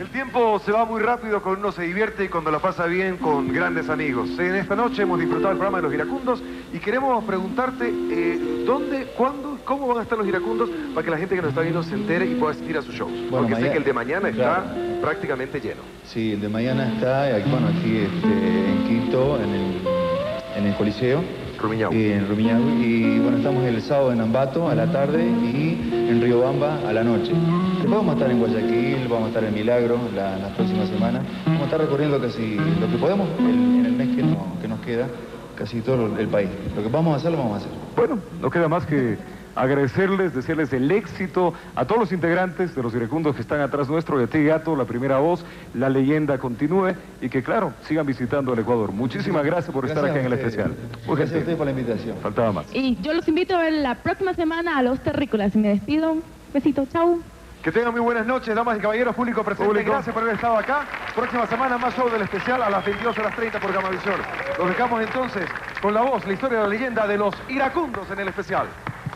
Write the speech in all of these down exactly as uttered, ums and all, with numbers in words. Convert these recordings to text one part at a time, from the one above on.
El tiempo se va muy rápido cuando uno se divierte y cuando la pasa bien con grandes amigos. En esta noche hemos disfrutado el programa de los iracundos y queremos preguntarte eh, dónde, cuándo, cómo van a estar los iracundos para que la gente que nos está viendo se entere y pueda asistir a sus shows. Bueno, Porque mañana, sé que el de mañana está claro. prácticamente lleno. Sí, el de mañana está, bueno, aquí este, en Quito, en el, en el Coliseo. Rumiñahui. Y en Rumiñahui. Y bueno, estamos el sábado en Ambato a la tarde y en Riobamba a la noche. Después vamos a estar en Guayaquil, vamos a estar en Milagro la, la próxima semana. Vamos a estar recorriendo casi lo que podemos el, en el mes que, no, que nos queda, casi todo el país. Lo que vamos a hacer, lo vamos a hacer. Bueno, no queda más que agradecerles, desearles el éxito a todos los integrantes de los iracundos que están atrás nuestro, y a ti, Gato, la primera voz, la leyenda continúe y que, claro, sigan visitando el Ecuador. Muchísimas gracias por Gracias estar aquí en el ustedes. especial. Muy Gracias a gentil. ustedes por la invitación. Faltaba más. Y yo los invito a ver la próxima semana a Los Terrícolas. Me despido. Besito, chau. Que tengan muy buenas noches, damas y caballeros, público presente. Público. Gracias por haber estado acá. Próxima semana más show del especial a las veintidós horas treinta por Gamavisión. Los dejamos entonces con la voz, la historia, la leyenda de los iracundos en el especial.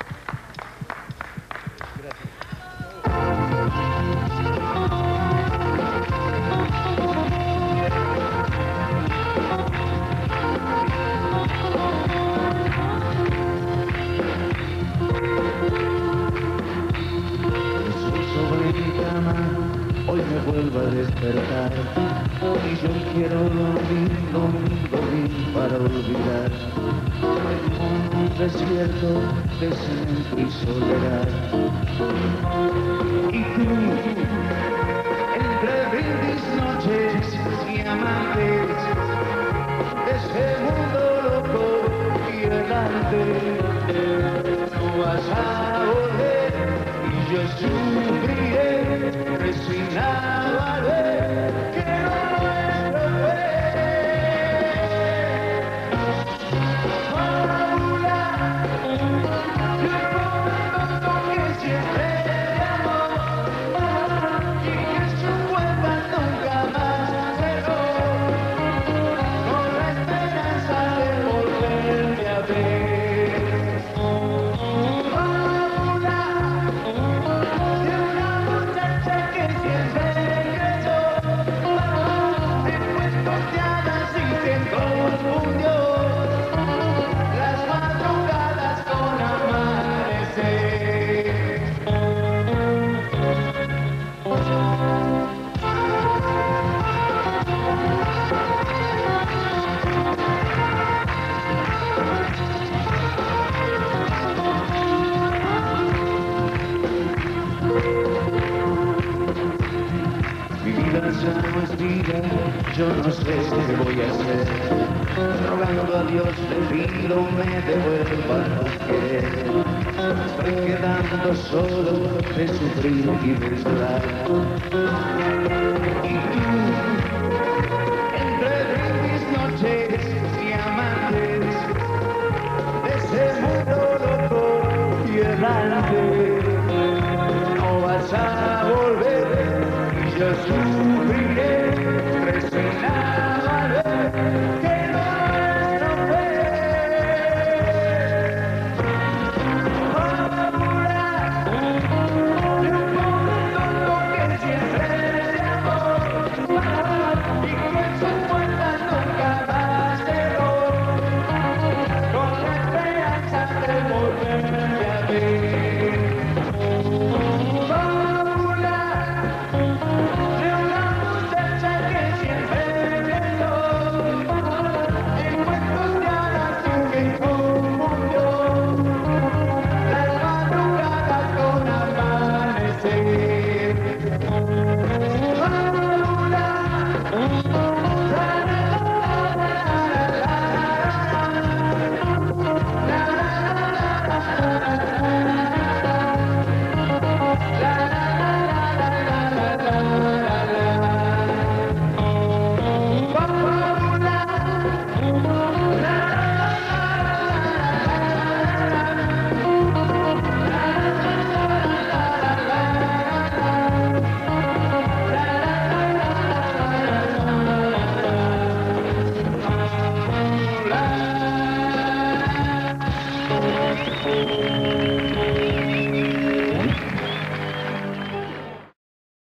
Hoy me vuelvo a despertar y yo quiero dormir, dormir, dormir para olvidar un desierto de centro y soledad. Y tú, entre brindis, noches y amantes de ese mundo loco y errante, no vas a volver y yo sufriré resignado al ver que no nuestro fue. Fábula de un mundo que siempre de amor y que su cuerpo nunca más cerró, con la esperanza de volverme a ver. Ya no es vida, yo no sé qué voy a hacer. Rogando a Dios le pido me devuelva tu querer. Estoy quedando solo de sufrir y de llorar. Y tú, entre brindis, noches y amantes de ese mundo loco y errante, no vas a volver y yo soy